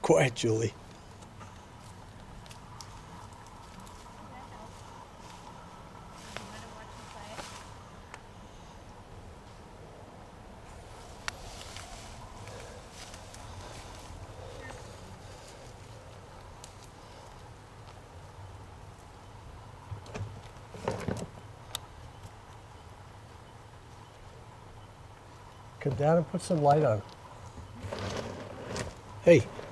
Quiet, Julie. Come down and put some light on. Hey.